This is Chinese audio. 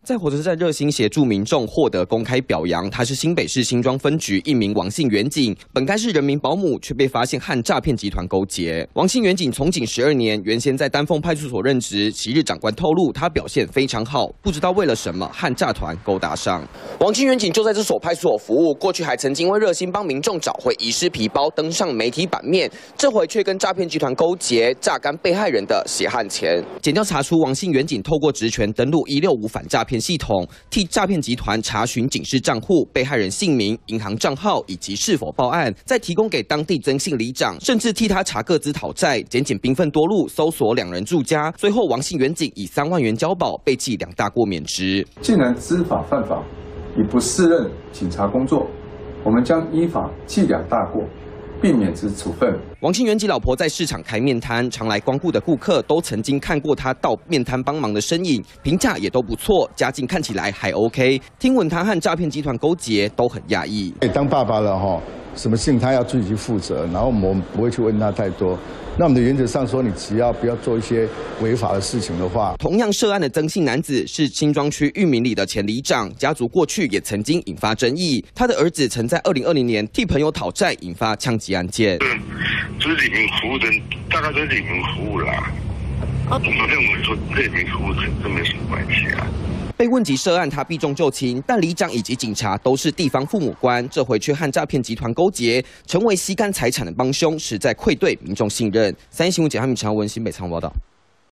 在火车站热心协助民众获得公开表扬，他是新北市新庄分局一名王姓员警，本该是人民保姆，却被发现和诈骗集团勾结。王姓员警从警12年，原先在丹凤派出所任职。昔日长官透露，他表现非常好，不知道为了什么和诈团勾搭上。王姓员警就在这所派出所服务，过去还曾经为热心帮民众找回遗失皮包登上媒体版面，这回却跟诈骗集团勾结，榨干被害人的血汗钱。检调查出王姓员警透过职权登录165反诈骗系统，替诈骗集团查询警示账户、被害人姓名、银行账号以及是否报案，再提供给当地曾姓里长，甚至替他查个资讨债。检警兵分多路，搜索2人住家，最后王姓员警以3万元交保，被记2大过免职。 既然知法犯法，已不适任警察工作，我们将依法记2大过，并免职处分。 王姓员警老婆在市场开面摊，常来光顾的顾客都曾经看过他到面摊帮忙的身影，评价也都不错，家境看起来还 OK。听闻他和诈骗集团勾结，都很讶异。 当爸爸了哈，什么事情他要自己去负责，然后我们不会去问他太多。那我们的原则上说，你只要不要做一些违法的事情的话。 同样涉案的曾姓男子是新庄区裕民里的前里长，家族过去也曾经引发争议。他的儿子曾在2020年替朋友讨债，引发枪击案件。 就是里民服务的，大概都是里民服务啦。我们认为说里民服务跟没什么关系啊。 被问及涉案，他避重就轻，但里长以及警察都是地方父母官，这回却和诈骗集团勾结，成为吸干财产的帮凶，实在愧对民众信任。3立新闻简汉明、陈文新北仓报道。